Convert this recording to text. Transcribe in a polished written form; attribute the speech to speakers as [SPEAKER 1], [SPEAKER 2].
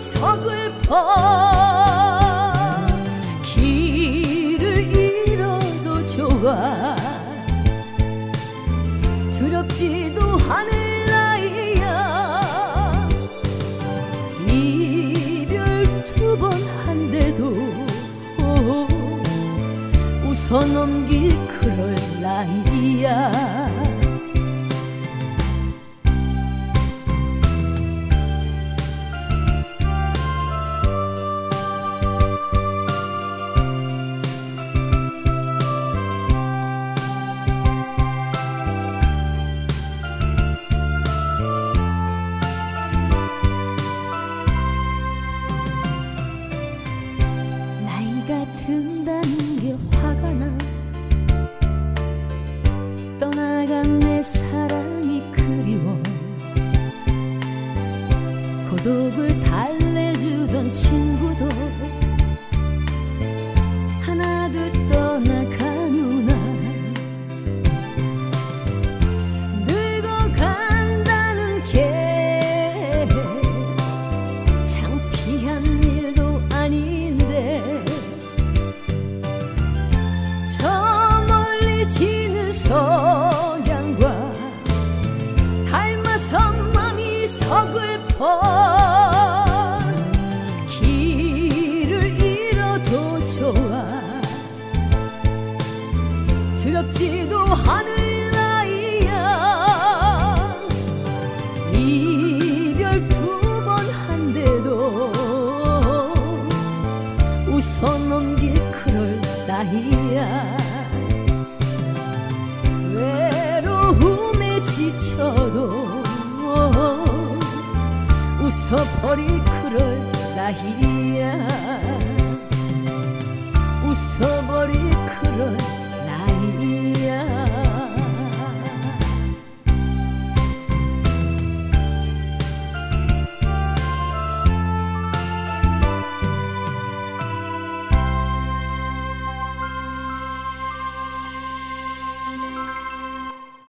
[SPEAKER 1] 서글퍼 길을 잃어도 좋아 두렵지도 않을 나이야 이별 2번 한데도 웃어 넘길 그럴 나이야 든다는 게 화가 나 떠나간 내 사랑이 그리워 고독을 달래주던 친구도 하나둘 떠나가누나 늙어간다는 게 창피한 일도 아닌데 석양과 닮아서 맘이 서글퍼 길을 잃어도 좋아 두렵지도 않을 나이야 이별 2번 한데도 웃어 넘길 그럴 나이야 외로움에 지쳐도 웃어버릴 그럴 나이야 웃어